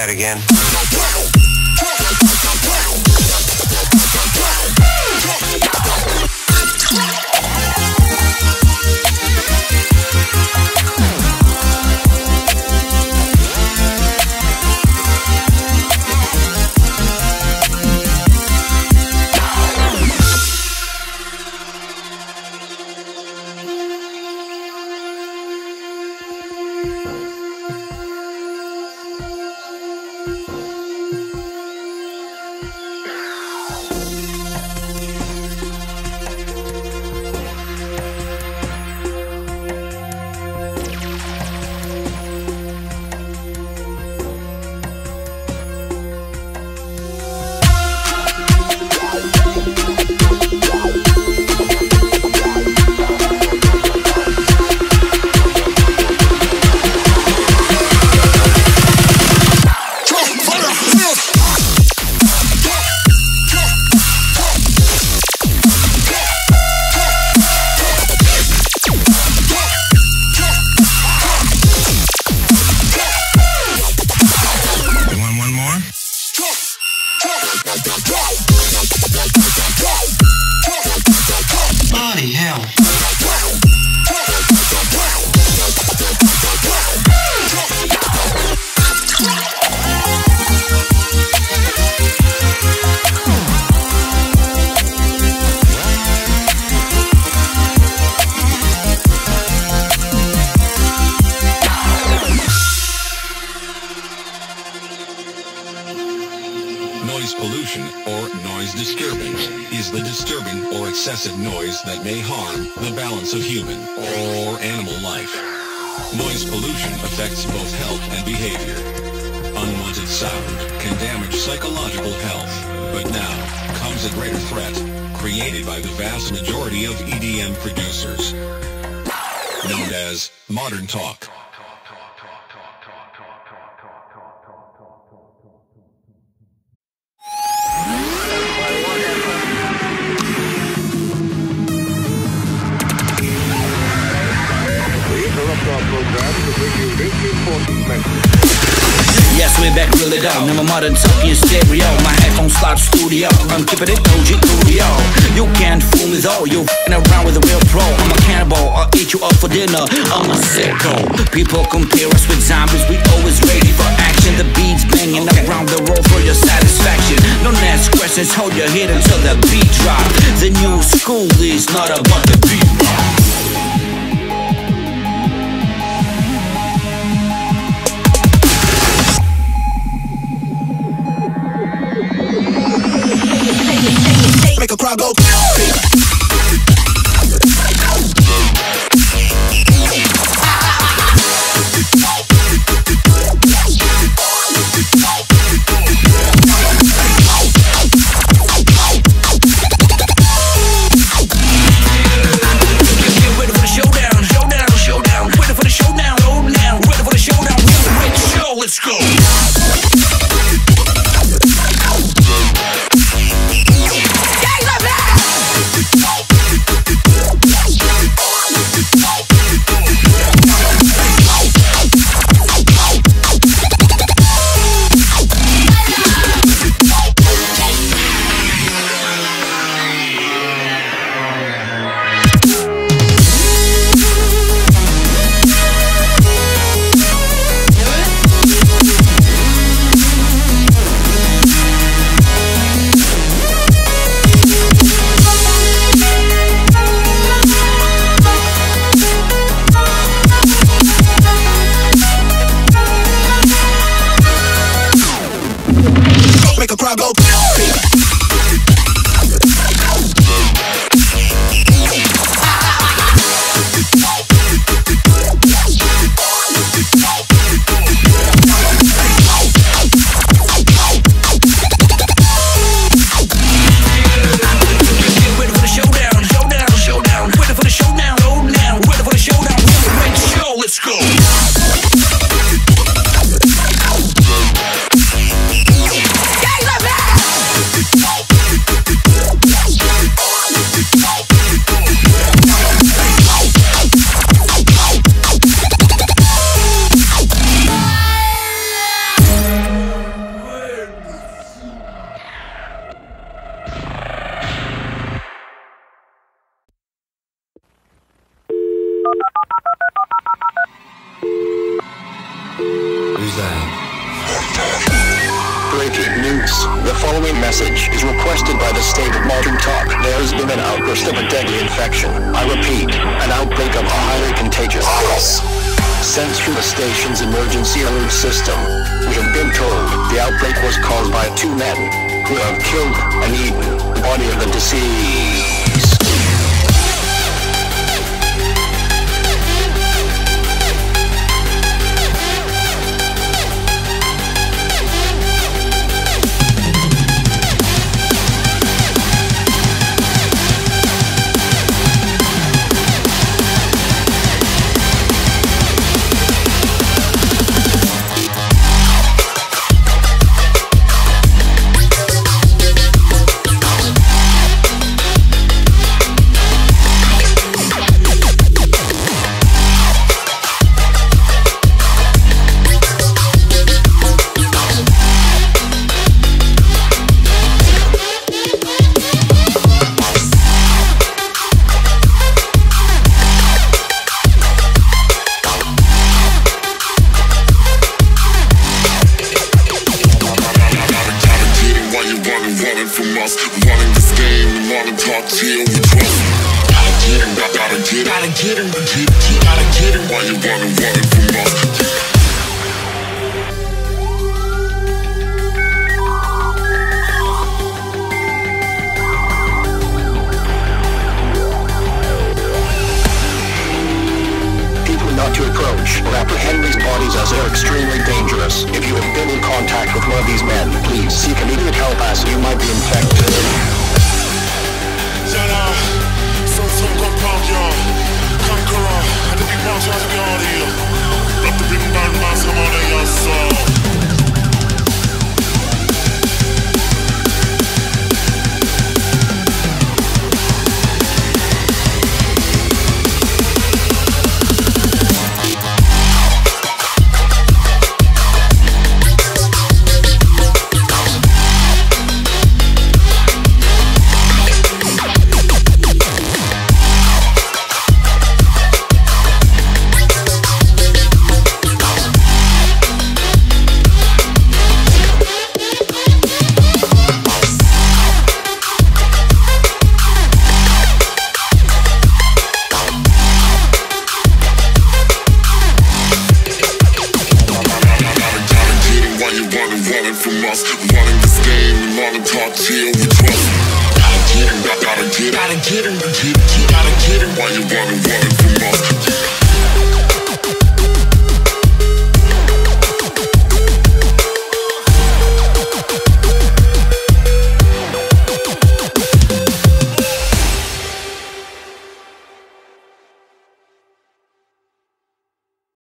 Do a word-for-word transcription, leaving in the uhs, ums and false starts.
that again. Bloody hell. Noise pollution, or noise disturbance, is the disturbing or excessive noise that may harm the balance of human or animal life. Noise pollution affects both health and behavior. Unwanted sound can damage psychological health, but now comes a greater threat, created by the vast majority of E D M producers, known as modern talk. Yes, we're back really down. I'm a modern talking stereo. My headphones start studio. I'm keeping it O G studio. You can't fool me though. You're f***ing around with a real pro. I'm a cannibal. I'll eat you up for dinner. I'm a sicko. People compare us with zombies. We always ready for action. The beats banging around the road for your satisfaction. Don't ask questions. Hold your head until the beat drop. The new school is not about the beat rock. Make a crowd go. breaking news. The following message is requested by the state of Modern Talk. There's been an outburst of a deadly infection. I repeat, an outbreak of a highly contagious virus. Sent through the station's emergency alert system, we have been told the outbreak was caused by two men who have killed and eaten the body of the deceased. Running this game, we wanna talk till we trust. Gotta get him, gotta get him, gotta get him, gotta get him. Why you running, running from us? People not to approach or apprehend these bodies as they're extremely dangerous. If you have been in contact with one of these men, please seek immediate help as you might be infected. Jana, so some come punk y'all. Conqueror, and the people are trying to get out of here. Let the big bad mass come out of your soul. Running from us, running this game, we wanna talk till we trust. Gotta get him, gotta get him, gotta get him, gotta get him. Why you running, running from us?